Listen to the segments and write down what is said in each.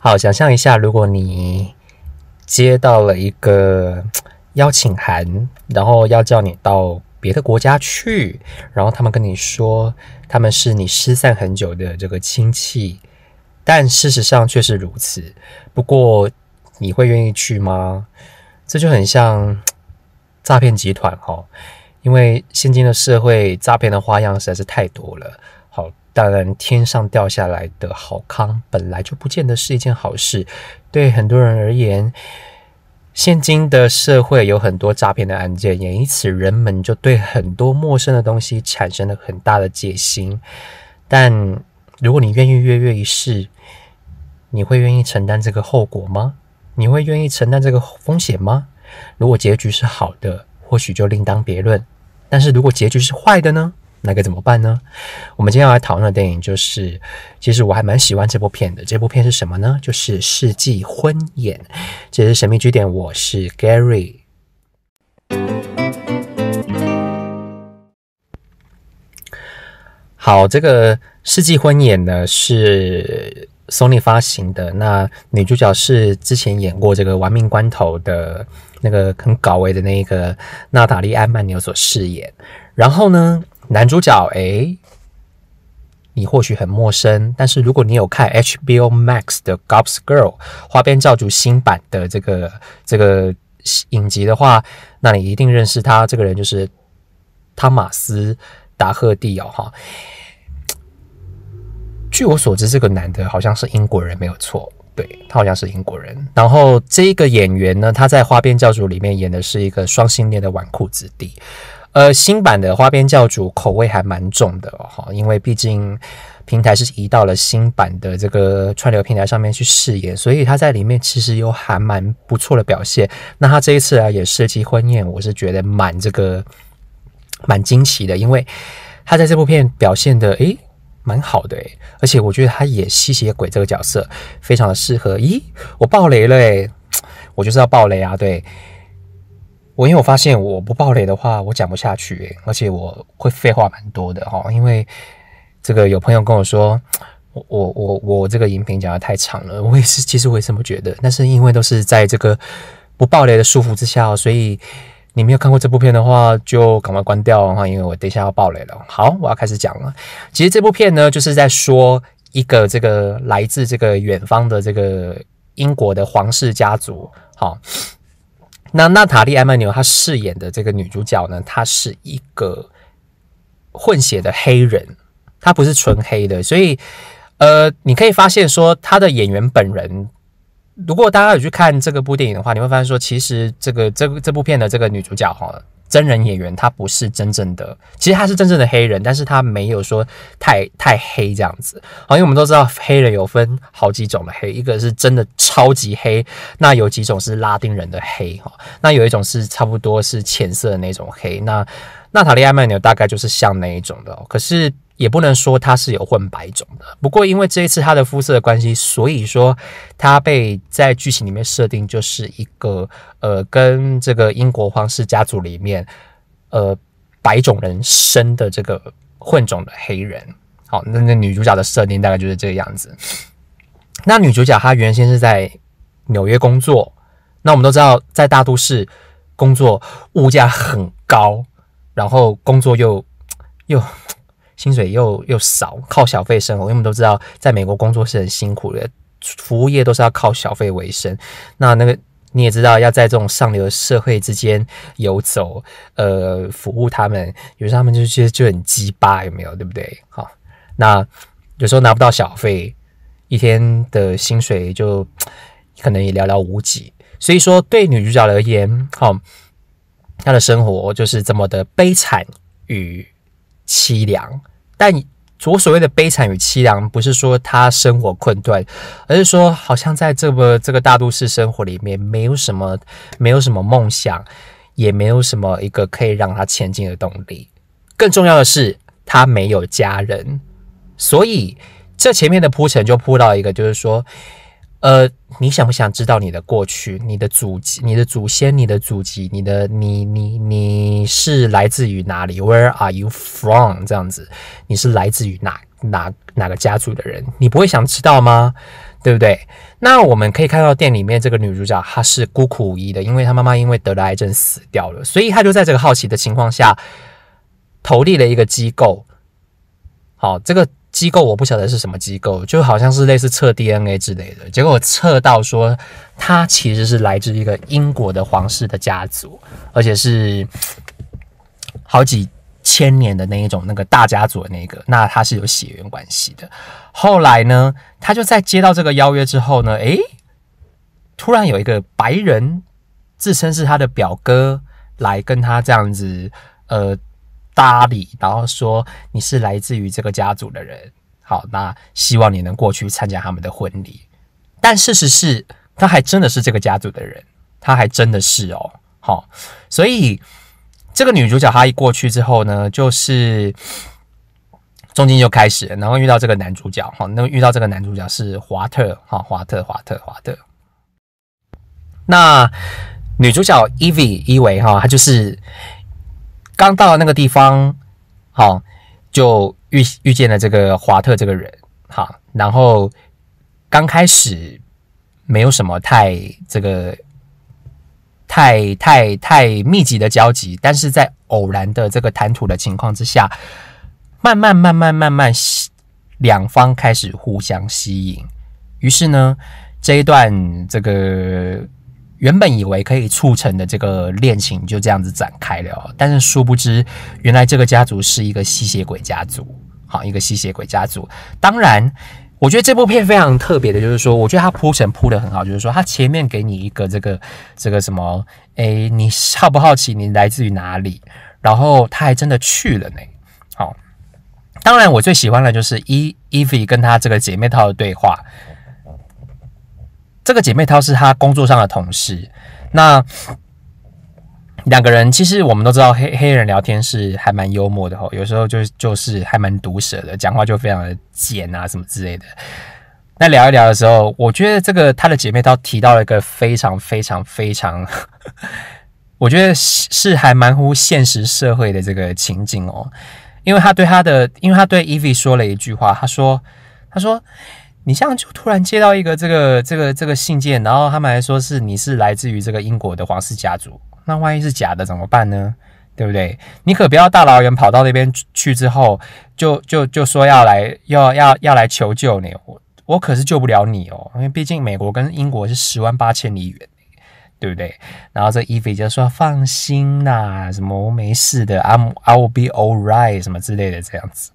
好，想象一下，如果你接到了一个邀请函，然后要叫你到别的国家去，然后他们跟你说他们是你失散很久的这个亲戚，但事实上却是如此。不过你会愿意去吗？这就很像诈骗集团齁，因为现今的社会诈骗的花样实在是太多了。好，当然天上掉下来的好康本来就不见得是一件好事，对很多人而言，现今的社会有很多诈骗的案件，也因此人们就对很多陌生的东西产生了很大的戒心。但如果你愿意跃跃一试，你会愿意承担这个后果吗？你会愿意承担这个风险吗？如果结局是好的，或许就另当别论，但是如果结局是坏的呢？那该怎么办呢？我们今天要来讨论的电影就是，其实我还蛮喜欢这部片的。这部片是什么呢？就是《世纪婚宴》。这是神秘据点，我是 Gary。好，这个《世纪婚宴》呢是 Sony 发行的，那女主角是之前演过这个《玩命关头》的那个很搞味的那个娜塔莉·安曼纽所饰演。然后呢，男主角你或许很陌生，但是如果你有看 HBO Max 的 Gossip Girl 花边教主新版的这个影集的话，那你一定认识他。这个人就是汤马斯·达赫蒂哈。据我所知，这个男的好像是英国人，没有错。对，他好像是英国人。然后这个演员呢，他在花边教主里面演的是一个双性恋的纨绔子弟。新版的花边教主口味还蛮重的因为毕竟平台是移到了新版的这个串流平台上面去饰演，所以他在里面其实有还蛮不错的表现。那他这一次也设计婚宴，我是觉得蛮惊奇的，因为他在这部片表现的蛮好的而且我觉得他演吸血鬼这个角色非常的适合。我爆雷了我就是要爆雷啊！对。因为我发现我不爆雷的话，我讲不下去而且我会废话蛮多的因为这个有朋友跟我说，我这个影评讲得太长了，其实我也这么觉得，但是因为都是在这个不爆雷的束缚之下所以你没有看过这部片的话，就赶快关掉因为我等一下要爆雷了。好，我要开始讲了。其实这部片呢，就是在说一个这个来自这个远方的这个英国的皇室家族。好。那娜塔莉·安曼纽她饰演的这个女主角呢，她是一个混血的黑人，她不是纯黑的，所以你可以发现说她的演员本人，如果大家有去看这部电影的话，你会发现说，其实这部片的这个女主角真人演员她不是真正的，其实她是真正的黑人，但是她没有说太黑这样子。因为我们都知道黑人有分好几种的黑，一个是真的超级黑，那有几种是拉丁人的黑那有一种是差不多是浅色的那种黑。那娜塔莉·安曼纽大概就是像那一种的可是也不能说她是有混白种的。不过因为这一次她的肤色的关系，所以说她被在剧情里面设定就是一个跟这个英国皇室家族里面白种人生的这个混种的黑人。好，那女主角的设定大概就是这个样子。那女主角她原先是在纽约工作，那我们都知道在大都市工作物价很高，然后工作又薪水又少，靠小费生活。因为我们都知道在美国工作是很辛苦的，服务业都是要靠小费为生。那个你也知道，要在这种上流社会之间游走，服务他们，有时候他们就很鸡巴，有没有？对不对？好，那有时候拿不到小费，一天的薪水就可能也寥寥无几。所以说，对女主角而言，她的生活就是这么的悲惨与凄凉。但我所谓的悲惨与凄凉，不是说她生活困顿，而是说好像在这个大都市生活里面，没有什么梦想，也没有什么一个可以让她前进的动力。更重要的是，她没有家人。所以这前面的铺陈就铺到一个，就是说你想不想知道你的过去，你的祖先，你的祖籍，你是来自于哪里 ？Where are you from？ 这样子，你是来自于哪个家族的人？你不会想知道吗？ 对不对？那我们可以看到店里面这个女主角她是孤苦无依的，因为她妈妈因为得了癌症死掉了，所以她就在这个好奇的情况下投递了一个机构。好，这个机构我不晓得是什么机构，就好像是类似测 DNA 之类的。结果测到说，它其实是来自一个英国的皇室的家族，而且是好几千年的那一种那个大家族的那个，那它是有血缘关系的。后来呢，他就在接到这个邀约之后呢，突然有一个白人自称是他的表哥来跟他这样子搭理，然后说你是来自于这个家族的人，好，那希望你能过去参加他们的婚礼。但事实是，他还真的是这个家族的人，他还真的是哦，好，所以这个女主角她一过去之后呢，就是中间就开始了，然后遇到这个男主角，好，那遇到这个男主角是华特，好，华特。那女主角伊维哈，她就是刚到那个地方，好，就遇见了这个华特这个人，好，然后刚开始没有什么太密集的交集，但是在偶然的这个谈吐的情况之下，慢慢，两方开始互相吸引，于是呢，这一段这个原本以为可以促成的这个恋情就这样子展开了，但是殊不知，原来这个家族是一个吸血鬼家族，好，一个吸血鬼家族。当然，我觉得这部片非常特别的，就是说，我觉得它铺陈铺得很好，就是说，它前面给你一个这个什么，你好不好奇你来自于哪里？然后他还真的去了呢，好。当然，我最喜欢的就是Evie 跟她这个姐妹淘的对话。这个姐妹淘是她工作上的同事，那两个人其实我们都知道黑人聊天是还蛮幽默的吼，有时候就是还蛮毒舌的，讲话就非常的贱啊什么之类的。那聊一聊的时候，我觉得这个她的姐妹淘提到了一个非常我觉得是还蛮乎现实社会的这个情境哦。因为他对 Evie 说了一句话，他说你这样就突然接到一个这个信件，然后他们还说你是来自于这个英国的皇室家族，那万一是假的怎么办呢？对不对？你可不要大老远跑到那边去之后，就说要来求救你，我可是救不了你哦，因为毕竟美国跟英国是10万8千里远。对不对？然后这 Evie 就说放心啦，什么我没事的 I will be alright 什么之类的这样子。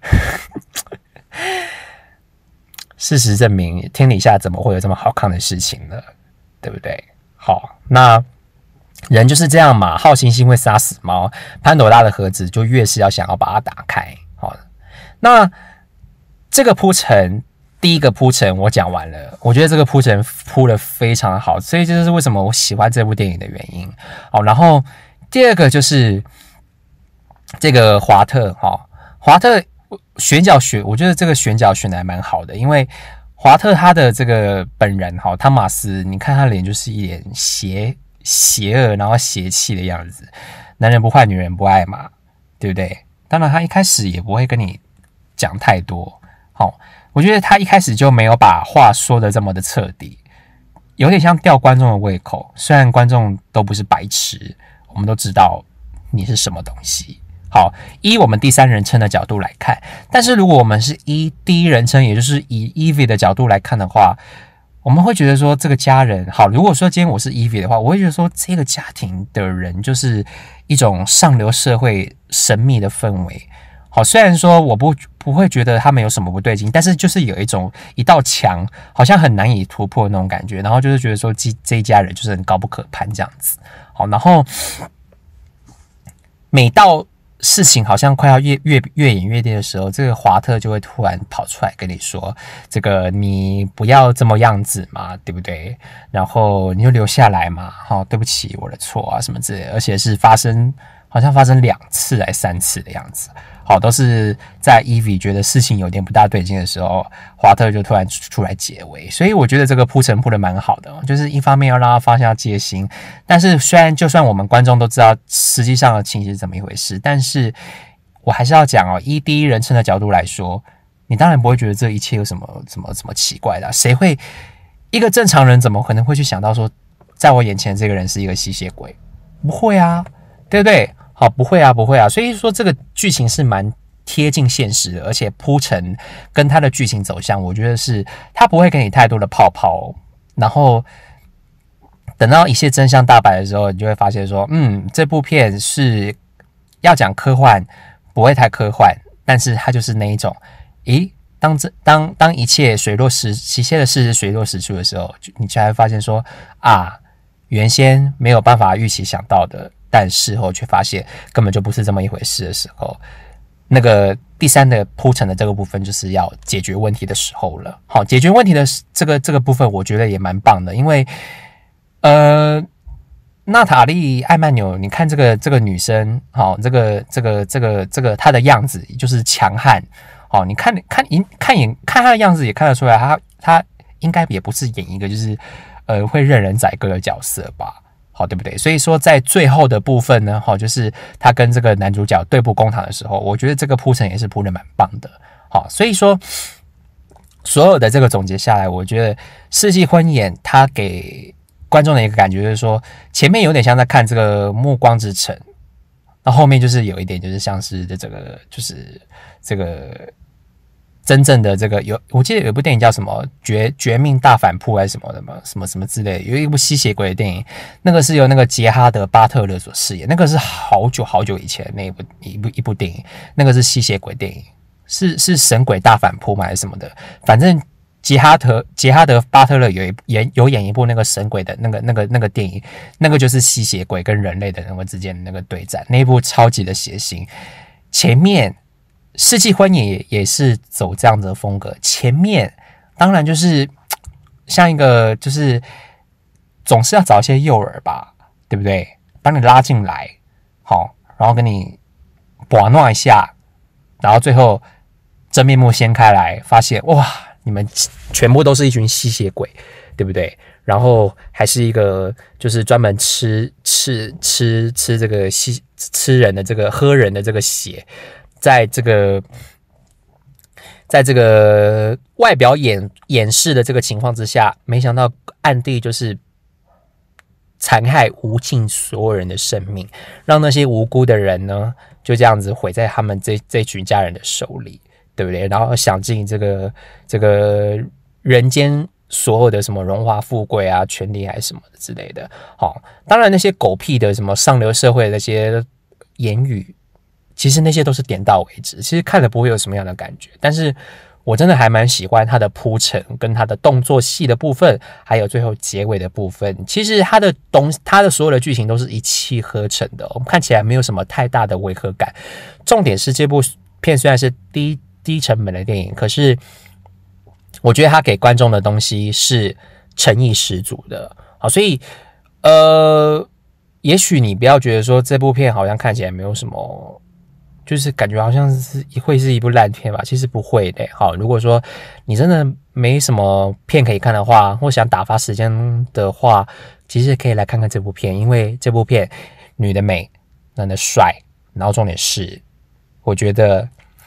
事实证明，天底下怎么会有这么好看的事情呢？对不对？好，那人就是这样嘛，好奇心会杀死猫。潘朵拉的盒子就越是要想要把它打开。好，那这个铺陈。第一个铺陈我讲完了，我觉得这个铺陈铺得非常好，所以这就是为什么我喜欢这部电影的原因。好，然后第二个就是这个华特选角我觉得这个选角选的还蛮好的，因为华特他的这个本人汤马斯，你看他脸就是一脸邪恶然后邪气的样子，男人不坏女人不爱嘛，对不对？当然他一开始也不会跟你讲太多，好。我觉得他一开始就没有把话说的这么的彻底，有点像吊观众的胃口。虽然观众都不是白痴，我们都知道你是什么东西。好，以我们第三人称的角度来看，但是如果我们是以第一人称，也就是以 Evie 的角度来看的话，我们会觉得说这个家人好。如果说今天我是 Evie 的话，我会觉得说这个家庭的人就是一种上流社会神秘的氛围。好，虽然说我不会觉得他们有什么不对劲，但是就是有一道墙，好像很难以突破的那种感觉，然后就是觉得说这一家人就是很高不可攀这样子。好，然后每到事情好像快要越演越烈的时候，这个华特就会突然跑出来跟你说，这个你不要这么样子嘛，对不对？然后你就留下来嘛，好，对不起，我的错啊什么之类的，而且是好像发生2次还3次的样子。好，都是在 Evie 觉得事情有点不大对劲的时候，华特就突然出来解围。所以我觉得这个铺陈铺得蛮好的，就是一方面要让他放下戒心，但是就算我们观众都知道实际上的情形是怎么一回事，但是我还是要讲以第一人称的角度来说， 你当然不会觉得这一切有什么奇怪的谁会一个正常人怎么可能会去想到说，在我眼前这个人是一个吸血鬼？不会啊，对不对？好，不会啊。所以说这个剧情是蛮贴近现实的，而且铺陈跟它的剧情走向，我觉得是它不会给你太多的泡泡，然后等到一切真相大白的时候，你就会发现说，这部片是要讲科幻，不会太科幻，但是它就是那一种，当一切的事实水落石出的时候，你才会发现说原先没有办法预期想到的，但事后却发现根本就不是这么一回事的时候，那个第三的铺陈的这个部分就是要解决问题的时候了。好，解决问题的这个部分，我觉得也蛮棒的，因为娜塔莉·艾曼纽，你看这个女生，好，这个她的样子就是强悍，好，你看她的样子也看得出来，她应该也不是演一个就是会任人宰割的角色吧，好，对不对？所以说在最后的部分呢，好，就是她跟这个男主角对簿公堂的时候，我觉得这个铺陈也是铺得蛮棒的，好，所以说所有的这个总结下来，我觉得《世纪婚宴》它给观众的一个感觉就是说，前面有点像在看这个《暮光之城》，那后面就是有一点就是像是这个就是这个真正的这个我记得有一部电影叫什么绝命大反扑还是什么的嘛，什么之类的，有一部吸血鬼的电影，那个是由那个杰哈德·巴特勒所饰演，那个是好久以前的那一部电影，那个是吸血鬼电影，是神鬼大反扑吗还是什么的，反正。杰哈德·巴特勒有演一部那个神鬼的那个电影，那个就是吸血鬼跟人类的那个之间的那个对战，那一部超级的血腥。前面《世纪婚宴》也是走这样子的风格，前面当然就是像一个就是总是要找一些诱饵吧，对不对？把你拉进来，好，然后跟你玩弄一下，然后最后真面目掀开来，发现哇！你们全部都是一群吸血鬼，对不对？然后还是一个就是专门吃这个吃人的这个喝人的这个血，在这个外表掩饰的这个情况之下，没想到暗地就是残害无尽所有人的生命，让那些无辜的人呢就这样子毁在他们这群家人的手里。对不对？然后享尽这个人间所有的什么荣华富贵啊、权利还是什么的之类的。好，当然那些狗屁的什么上流社会的那些言语，其实那些都是点到为止，其实看了不会有什么样的感觉。但是我真的还蛮喜欢它的铺陈，跟它的动作戏的部分，还有最后结尾的部分。其实它的所有的剧情都是一气呵成的，我们看起来没有什么太大的违和感。重点是这部片虽然是低成本的电影，可是我觉得他给观众的东西是诚意十足的。好，所以也许你不要觉得说这部片好像看起来没有什么，就是感觉好像会是一部烂片吧，其实不会的。好，如果说你真的没什么片可以看的话，或想打发时间的话，其实可以来看看这部片，因为这部片女的美，男的帅，然后重点是我觉得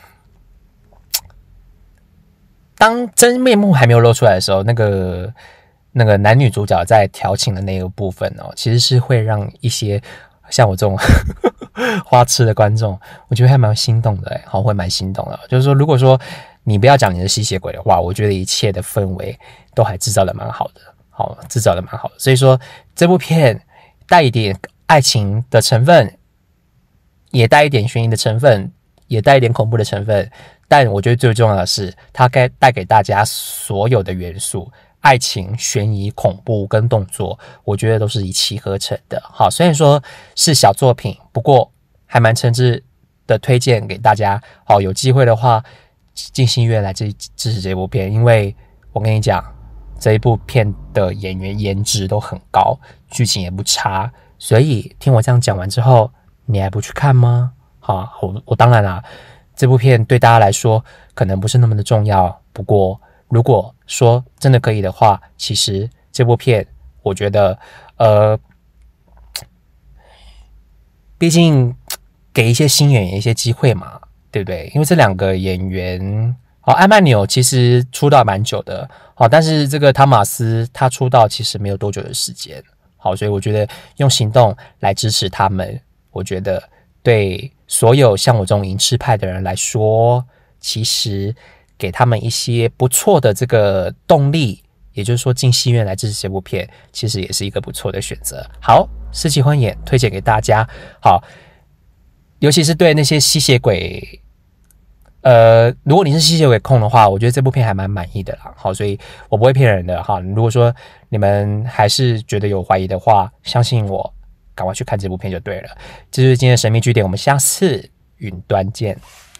当真面目还没有露出来的时候，那个男女主角在调情的那个部分其实是会让一些像我这种花痴的观众，我觉得还蛮心动的好，会蛮心动的。就是说，如果说你不要讲你是吸血鬼的话，我觉得一切的氛围都还制造的蛮好的，好，制造的蛮好的。所以说，这部片带一点爱情的成分，也带一点悬疑的成分，也带一点恐怖的成分。但我觉得最重要的是，它该带给大家所有的元素，爱情、悬疑、恐怖跟动作，我觉得都是一气呵成的。好，虽然说是小作品，不过还蛮诚挚的推荐给大家。好，有机会的话，进戏院来支持这部片，因为我跟你讲，这一部片的演员颜值都很高，剧情也不差，所以听我这样讲完之后，你还不去看吗？好，我当然啦。这部片对大家来说可能不是那么的重要，不过如果说真的可以的话，其实这部片我觉得毕竟给一些新演员一些机会嘛，对不对？因为这两个演员好，艾曼纽其实出道蛮久的，好，但是这个汤马斯他出道其实没有多久的时间，好，所以我觉得用行动来支持他们，我觉得对所有像我这种影视派的人来说，其实给他们一些不错的这个动力，也就是说进戏院来支持这部片，其实也是一个不错的选择。好，世纪婚演推荐给大家，好，尤其是对那些吸血鬼。如果你是吸血鬼控的话，我觉得这部片还蛮满意的啦。好，所以我不会骗人的哈。如果说你们还是觉得有怀疑的话，相信我，赶快去看这部片就对了。这就是今天的神秘据点，我们下次云端见。